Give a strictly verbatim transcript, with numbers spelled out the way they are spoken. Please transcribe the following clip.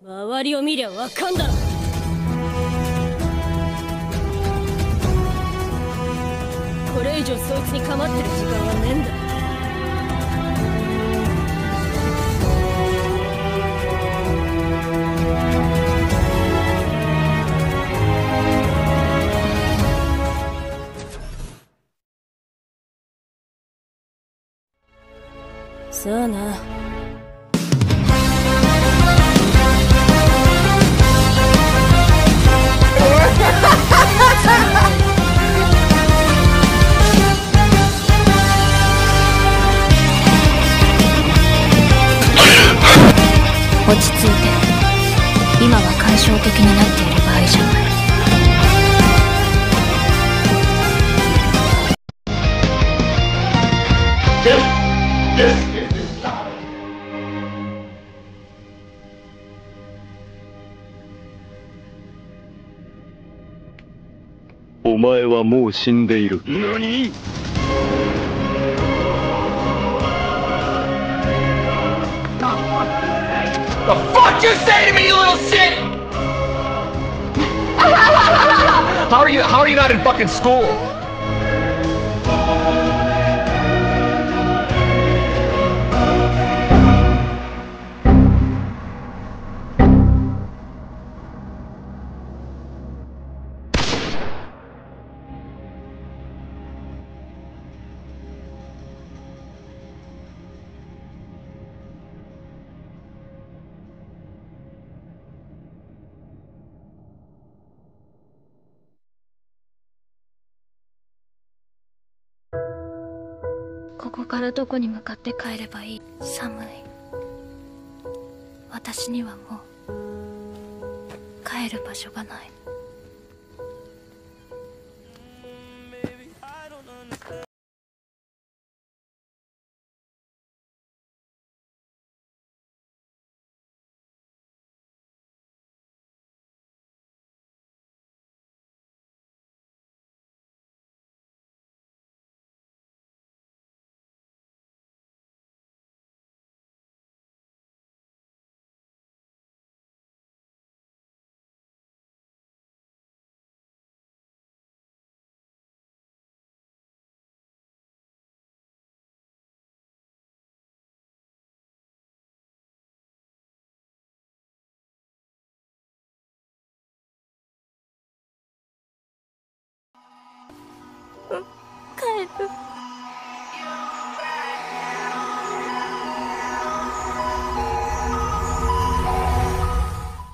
周りを見りゃわかんだろ。これ以上そいつに構ってる時間はねえんだ。さあな。 落ち着いて。今は感傷的になっている場合じゃない。 お前はもう死んでいる。何？The fuck you say to me, you little shit! How are you? How are you not in fucking school? ここからどこに向かって帰ればいい？寒い。私にはもう帰る場所がない。帰る。